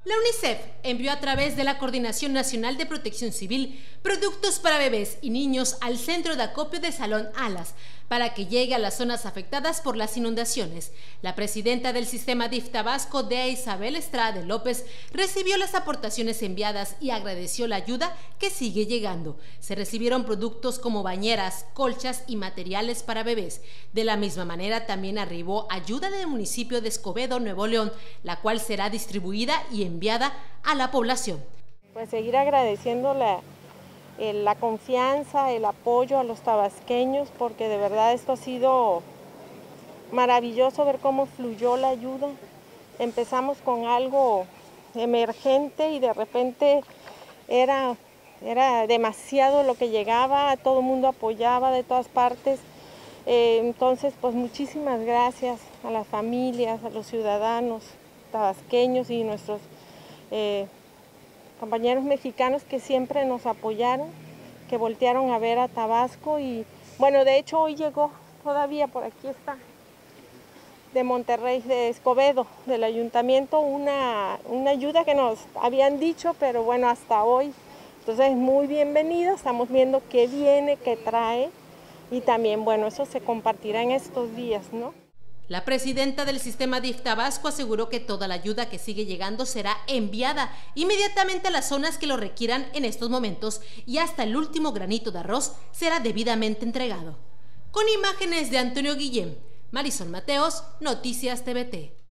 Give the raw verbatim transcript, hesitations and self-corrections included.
La UNICEF envió a través de la Coordinación Nacional de Protección Civil productos para bebés y niños al centro de acopio de Salón Alas para que llegue a las zonas afectadas por las inundaciones. La presidenta del sistema D I F Tabasco, Dea Isabel Estrada López, recibió las aportaciones enviadas y agradeció la ayuda que sigue llegando. Se recibieron productos como bañeras, colchas y materiales para bebés. De la misma manera también arribó ayuda del municipio de Escobedo, Nuevo León, la cual será distribuida y enviada a la población. Pues seguir agradeciendo la, la confianza, el apoyo a los tabasqueños, porque de verdad esto ha sido maravilloso ver cómo fluyó la ayuda. Empezamos con algo emergente y de repente era, era demasiado lo que llegaba, todo el mundo apoyaba de todas partes. Eh, entonces, pues muchísimas gracias a las familias, a los ciudadanos tabasqueños y nuestros eh, compañeros mexicanos que siempre nos apoyaron, que voltearon a ver a Tabasco. Y bueno, de hecho hoy llegó, todavía por aquí está, de Monterrey, de Escobedo, del ayuntamiento, una, una ayuda que nos habían dicho, pero bueno, hasta hoy. Entonces, muy bienvenida, estamos viendo qué viene, qué trae, y también, bueno, eso se compartirá en estos días, ¿no? La presidenta del sistema D I F Tabasco aseguró que toda la ayuda que sigue llegando será enviada inmediatamente a las zonas que lo requieran en estos momentos y hasta el último granito de arroz será debidamente entregado. Con imágenes de Antonio Guillén, Marisol Mateos, Noticias T V T.